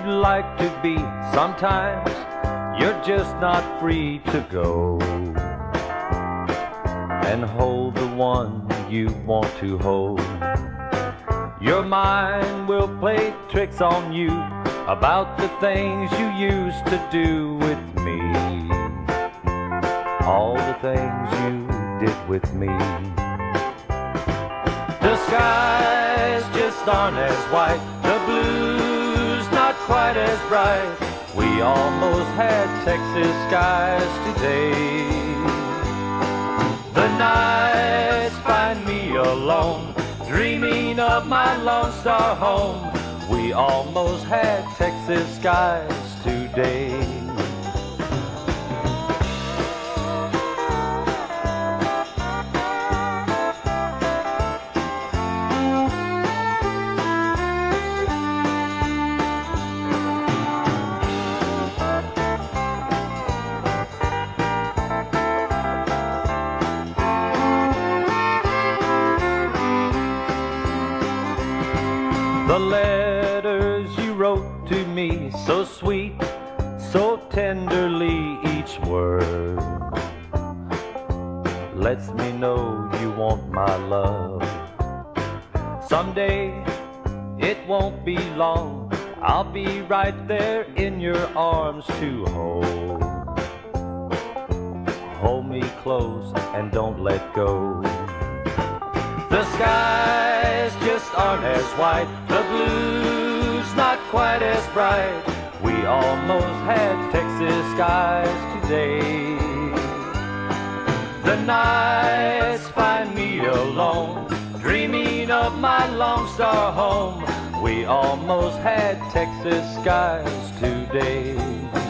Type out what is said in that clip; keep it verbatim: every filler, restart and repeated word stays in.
you'd like to be. Sometimes you're just not free to go and hold the one you want to hold. Your mind will play tricks on you about the things you used to do with me, all the things you did with me. The skies just aren't as white, the blues not quite as bright. We almost had Texas skies today. The nights find me alone, dreaming of my Lone Star home. We almost had Texas skies today. The letters you wrote to me, so sweet, so tenderly, each word lets me know you want my love. Someday, it won't be long, I'll be right there in your arms to hold. Hold me close and don't let go. The skies just aren't as white, the blues not quite as bright. We almost had Texas skies today. The nights find me alone, dreaming of my Lone Star home. We almost had Texas skies today.